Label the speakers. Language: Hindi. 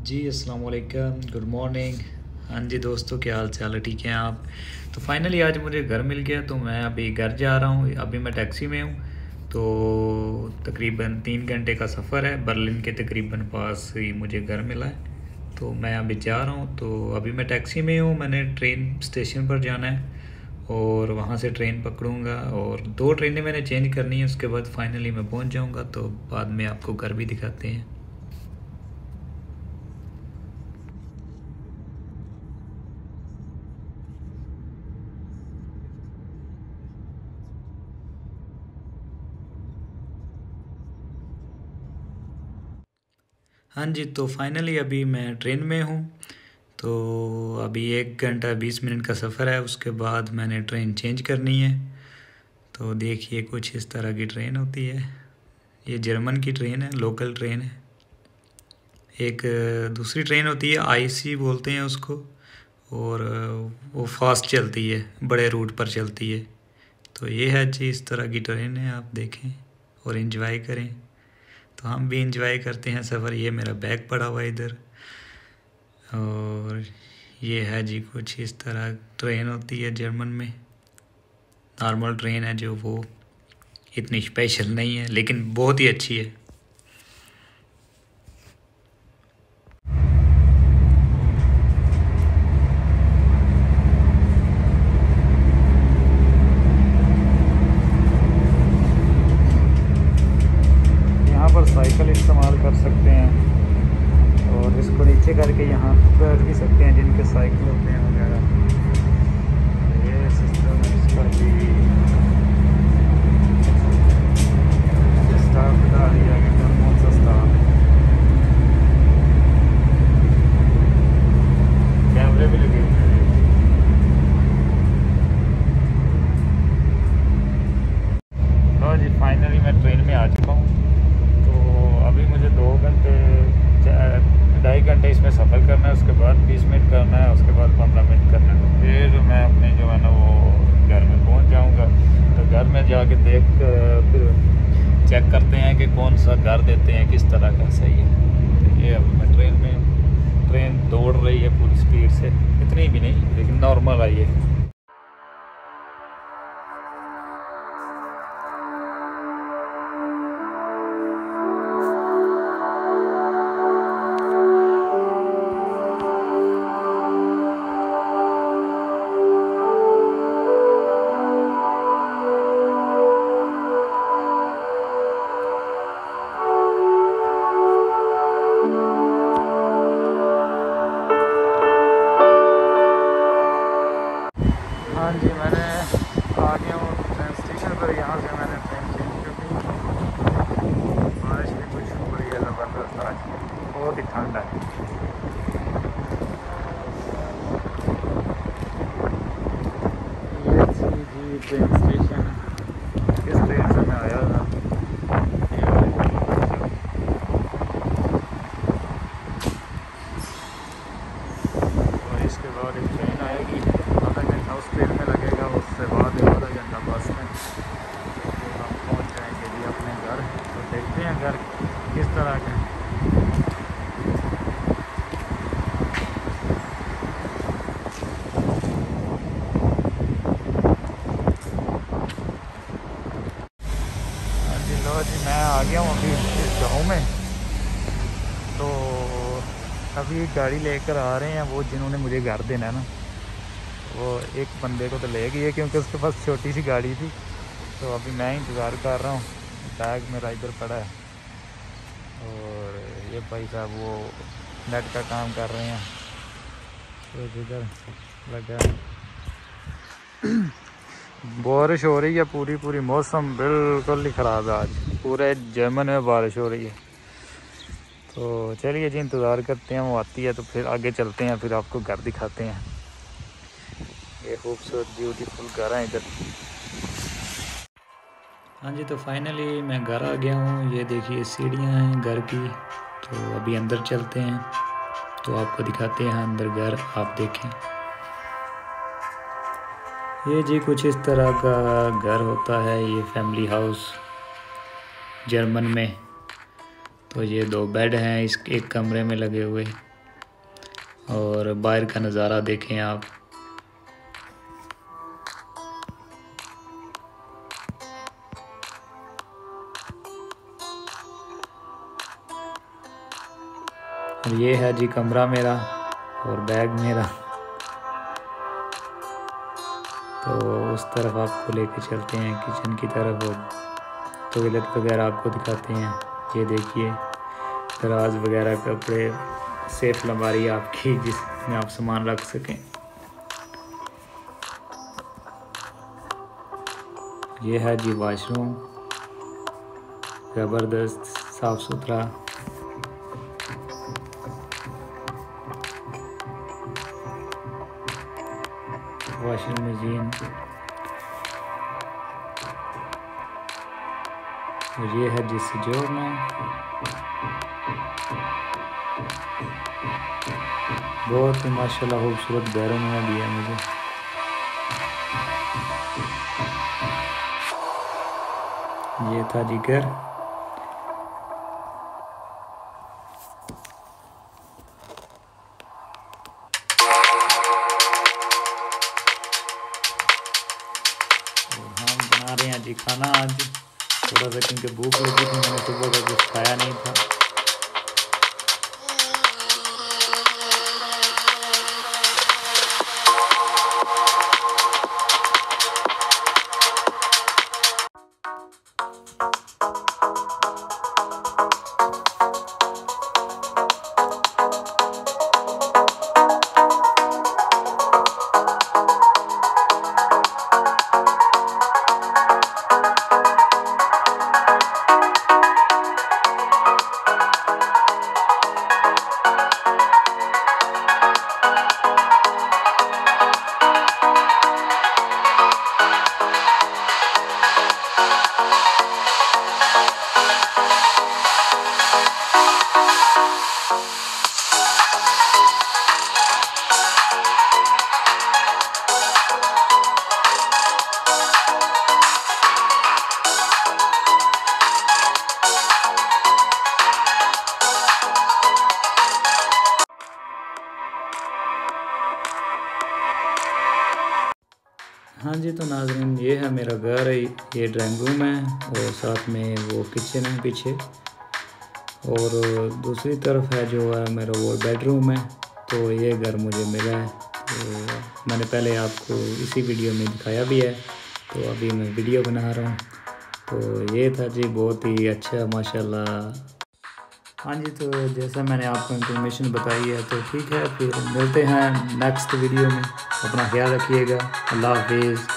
Speaker 1: जी अस्सलाम वालेकुम, गुड मॉर्निंग। हाँ जी दोस्तों, क्या हाल चाल है? ठीक हैं आप? तो फाइनली आज मुझे घर मिल गया, तो मैं अभी घर जा रहा हूँ। अभी मैं टैक्सी में हूँ। तो तकरीबन 3 घंटे का सफ़र है। बर्लिन के तकरीबन पास ही मुझे घर मिला है, तो मैं अभी जा रहा हूँ। तो अभी मैं टैक्सी में हूँ, मैंने ट्रेन स्टेशन पर जाना है और वहाँ से ट्रेन पकड़ूँगा। और 2 ट्रेनें मैंने चेंज करनी है, उसके बाद फाइनली मैं पहुँच जाऊँगा। तो बाद में आपको घर भी दिखाते हैं। हाँ जी, तो फाइनली अभी मैं ट्रेन में हूँ। तो अभी 1 घंटा 20 मिनट का सफ़र है, उसके बाद मैंने ट्रेन चेंज करनी है। तो देखिए, कुछ इस तरह की ट्रेन होती है। ये जर्मन की ट्रेन है, लोकल ट्रेन है। एक दूसरी ट्रेन होती है, आईसी बोलते हैं उसको। और वो फास्ट चलती है, बड़े रूट पर चलती है। तो ये है जी, इस तरह की ट्रेन है, आप देखें और इन्जॉय करें। तो हम भी इंजॉय करते हैं सफ़र। ये मेरा बैग पड़ा हुआ है इधर। और ये है जी, कुछ इस तरह ट्रेन होती है जर्मन में। नॉर्मल ट्रेन है जो, वो इतनी स्पेशल नहीं है, लेकिन बहुत ही अच्छी है। यहाँ पर साइकिल इस्तेमाल कर सकते हैं और इसको नीचे करके यहाँ बैठ भी सकते हैं, जिनके साइकिल होते हैं वगैरह। ये सिस्टम है इसका जी। स्टाफ बता दिया कि कौन सा स्टाफ है। कैमरे भी लगे हुए हैं। लो जी, फाइनली मैं ट्रेन में आ चुका हूँ। तो अभी मुझे 2 घंटे 2.5 घंटे इसमें सफ़र करना है, उसके बाद 20 मिनट करना है, उसके बाद 15 मिनट करना है। तो फिर मैं अपने जो है ना वो घर में पहुंच जाऊंगा। तो घर में जाके देख फिर चेक करते हैं कि कौन सा घर देते हैं, किस तरह का सही है। तो ये अभी मैं ट्रेन में हूँ। ट्रेन दौड़ रही है पूरी स्पीड से, इतनी भी नहीं, लेकिन नॉर्मल आई है। हाँ जी, मैंने आ गया हूँ ट्रेन स्टेशन पर। यहाँ से मैंने ट्रेन चेंज कर दी। बारिश भी कुछ हो रही है ज़बरदस्त आज, बहुत ही ठंड है। ये जी ट्रेन स्टेशन, इस ट्रेन से मैं आया था। ये वाली। और इसके बाद एक ट्रेन आएगी, आधा घंटा उस ट्रेन में लगेगा, उससे बाद आधा घंटा बस में। तो हम पहुंच जाएंगे जी अपने घर। तो देखते हैं घर किस तरह का है। हाँ जी, लो जी, मैं आ गया हूँ अभी इस गाँव में। तो अभी गाड़ी लेकर आ रहे हैं वो, जिन्होंने मुझे घर देना है ना, वो एक बंदे को तो ले गई है, क्योंकि उसके पास छोटी सी गाड़ी थी। तो अभी मैं इंतज़ार कर रहा हूँ। बैग मेरा इधर पड़ा है। और ये भाई साहब वो नेट का काम कर रहे हैं, तो इधर लगा है। बारिश हो रही है, पूरी पूरी मौसम बिल्कुल ही ख़राब है आज। पूरे जर्मन में बारिश हो रही है। तो चलिए जी, इंतज़ार करते हैं, वो आती है तो फिर आगे चलते हैं, फिर आपको घर दिखाते हैं। ये खूबसूरत ब्यूटीफुल घर है इधर। हाँ जी, तो फाइनली मैं घर आ गया हूँ। ये देखिए सीढ़ियाँ हैं घर की। तो अभी अंदर चलते हैं, तो आपको दिखाते हैं अंदर घर, आप देखें। ये जी कुछ इस तरह का घर होता है, ये फैमिली हाउस जर्मन में। तो ये 2 बेड हैं इस एक कमरे में लगे हुए। और बाहर का नज़ारा देखें आप। और ये है जी कमरा मेरा और बैग मेरा। तो उस तरफ आपको लेके चलते हैं किचन की तरफ और टॉयलेट वगैरह आपको दिखाते हैं। ये देखिए दराज वगैरह, कपड़े, सेफ अलमारी आपकी जिसमें आप सामान रख सकें। ये है जी वॉशरूम, ज़बरदस्त साफ़ सुथरा। Washing machine. और ये है जिससे जोड़ना। बहुत ही माशाल्लाह खूबसूरत घरों में दिया मुझे। ये था जी घर। हम बना रहे हैं जी खाना आज। थोड़ा सा क्योंकि भूख लगी थी, मैंने सुबह का कुछ खाया नहीं था। हाँ जी, तो नाज़रीन ये है मेरा घर, ये ड्राइंग रूम है और साथ में वो किचन है पीछे, और दूसरी तरफ है जो है मेरा वो बेडरूम है। तो ये घर मुझे मिला है, तो मैंने पहले आपको इसी वीडियो में दिखाया भी है, तो अभी मैं वीडियो बना रहा हूँ। तो ये था जी बहुत ही अच्छा माशाल्लाह। हाँ जी, तो जैसा मैंने आपको इन्फॉर्मेशन बताई है तो ठीक है, फिर मिलते हैं नेक्स्ट वीडियो में। अपना ख्याल रखिएगा। अल्लाह हाफिज़।